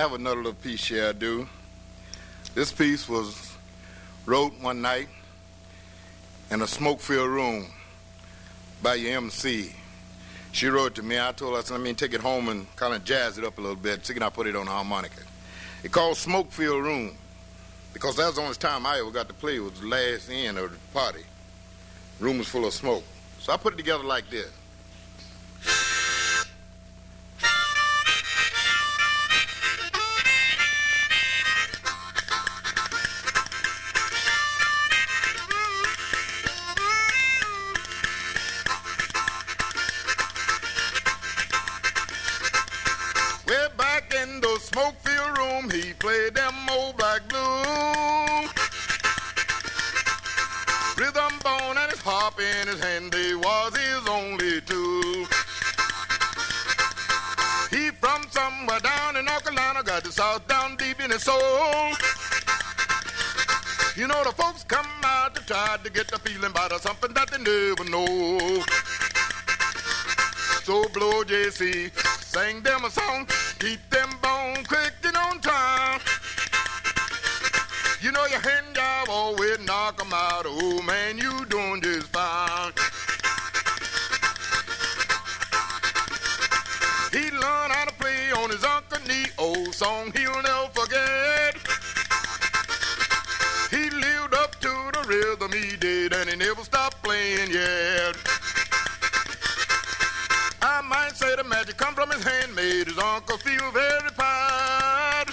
have another little piece here I do. This piece was wrote one night in a smoke-filled room by your MC. She wrote it to me. I told her, I said, let me take it home and kind of jazz it up a little bit. So I put it on the harmonica. It called Smoke-Filled Room because that was the only time I ever got to play. It was the last end of the party. Room was full of smoke. So I put it together like this. Way back in the smoke-filled room, he played them old black blues. Rhythm bone and his harp in his hand, they was his only tool. He from somewhere down in North Carolina, got the South down deep in his soul. You know the folks come out to try to get the feeling about something that they never know. So blow J.C., sing them a song, keep them bones clicking on time. You know your hand job always knock 'em out. Oh man, you doing just fine. He learned how to play on his Uncle knee, old song he'll never forget. He lived up to the rhythm he did, and he never stopped playing yet. I might say the magic come from his hand, made his uncle feel very proud.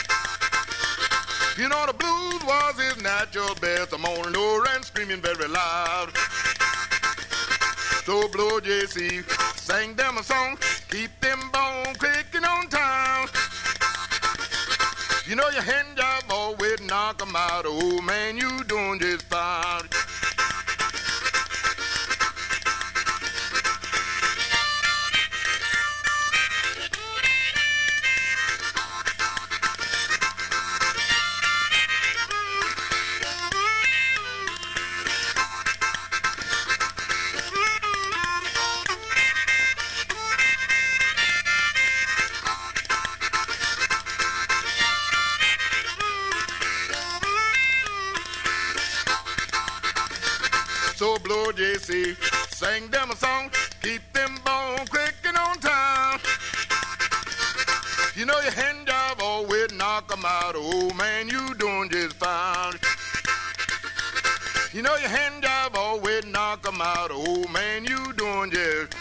You know the blues was his natural best, I'm on the door and screaming very loud. So blow J.C., sing them a song, keep them bones clicking on time. You know your hand job always knock 'em out. Oh man, you doing just fine. So blow J.C., sing them a song, keep them bones clicking on time. You know your hand job always knock 'em out. Oh man, you doing just fine. You know your hand job always knock 'em out. Oh man, you doing just